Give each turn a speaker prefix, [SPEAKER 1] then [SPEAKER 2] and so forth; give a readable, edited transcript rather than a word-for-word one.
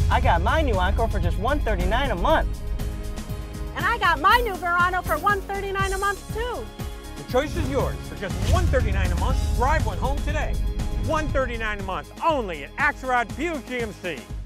[SPEAKER 1] I got my new Encore for just $139 a month.
[SPEAKER 2] And I got my new Verano for $139 a month too.
[SPEAKER 3] The choice is yours. For just $139 a month, drive one home today. $139 a month only at Axelrod Buick GMC.